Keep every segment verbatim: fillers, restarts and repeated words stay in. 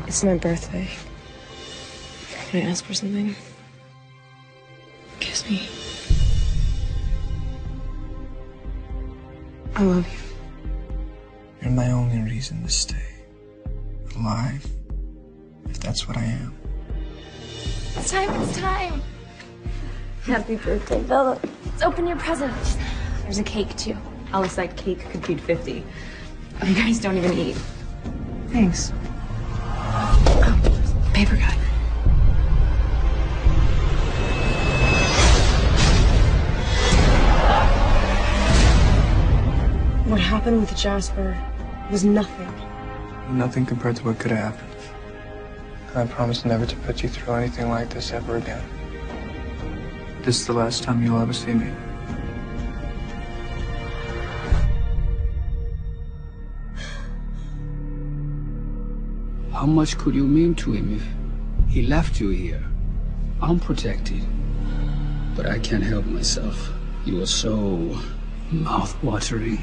It's my birthday. Can I ask for something? Kiss me. I love you. You're my only reason to stay alive, if that's what I am. It's time, it's time. Happy birthday, Bella. Let's open your present. There's a cake, too. Alice, that cake could feed fifty. You guys don't even eat. Thanks. Oh, paper guy. What happened with Jasper was nothing. Nothing compared to what could have happened. I promise never to put you through anything like this ever again. This is the last time you'll ever see me. How much could you mean to him if he left you here, unprotected? But I can't help myself. You are so mouth-watering.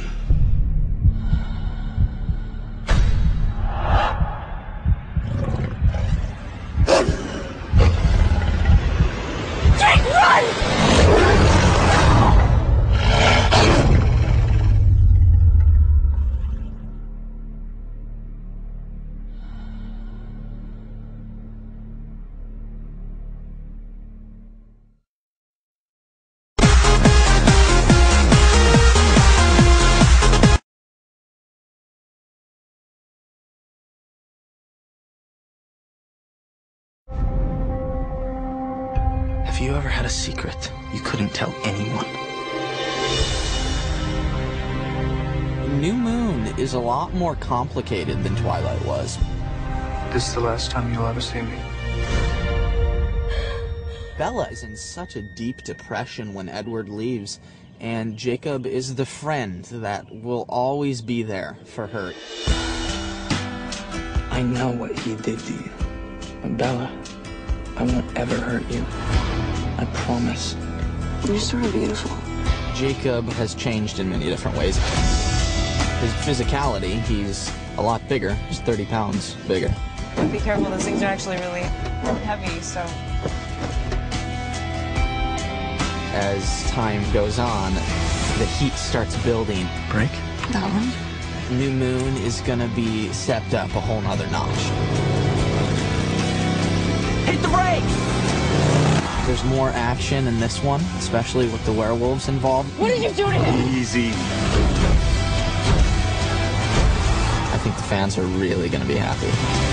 Have you ever had a secret you couldn't tell anyone? New Moon is a lot more complicated than Twilight was. This is the last time you'll ever see me. Bella is in such a deep depression when Edward leaves, and Jacob is the friend that will always be there for her. I know what he did to you. But Bella, I won't ever hurt you. I promise. You're sort of beautiful. Jacob has changed in many different ways. His physicality, he's a lot bigger. He's thirty pounds bigger. Be careful, those things are actually really heavy, so... As time goes on, the heat starts building. Break? That one? New Moon is gonna be stepped up a whole nother notch. Hit the brake! There's more action in this one, especially with the werewolves involved. What did you do to him? Easy. I think the fans are really gonna be happy.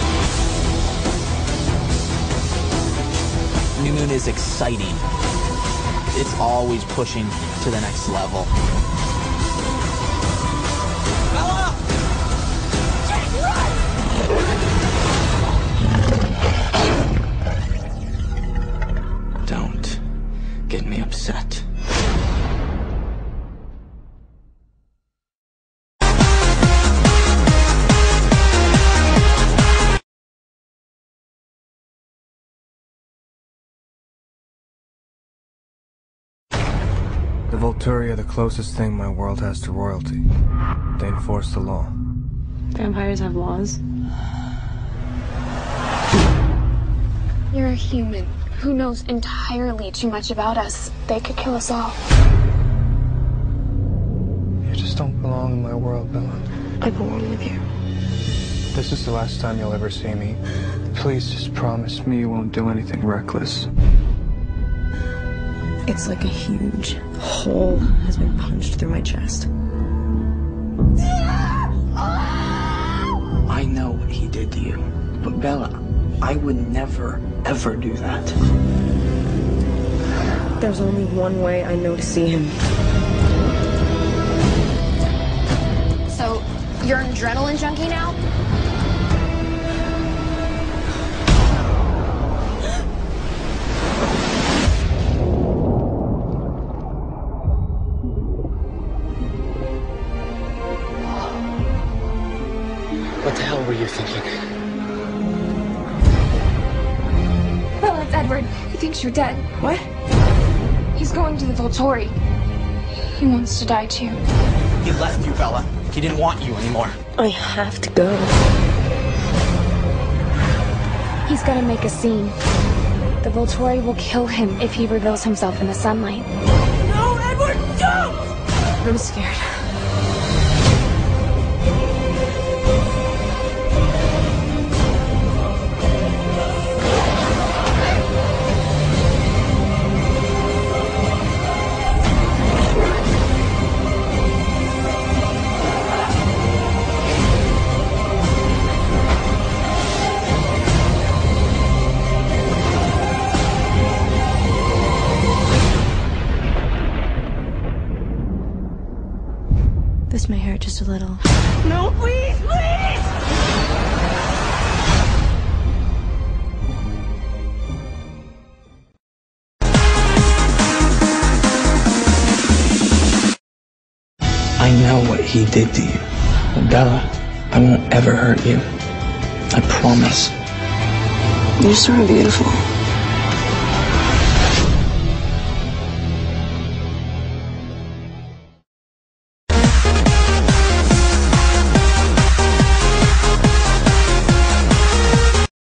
New Moon is exciting. It's always pushing to the next level. Bella! Jake, run! Don't get me upset. The Volturi are the closest thing my world has to royalty. They enforce the law. Vampires have laws? You're a human who knows entirely too much about us. They could kill us all. You just don't belong in my world, Bella. I belong with you. This is the last time you'll ever see me. Please just promise me you won't do anything reckless. It's like a huge hole has been punched through my chest. I know what he did to you, but Bella, I would never, ever do that. There's only one way I know to see him. So, you're an adrenaline junkie now? What the hell were you thinking? Well, it's Edward. He thinks you're dead. What? He's going to the Volturi. He wants to die too. He left you, Bella. He didn't want you anymore. I have to go. He's gonna make a scene. The Volturi will kill him if he reveals himself in the sunlight. No, Edward, don't! I'm scared. This may hurt just a little. No, please, please! I know what he did to you. Bella, I won't ever hurt you. I promise. You're sort of beautiful.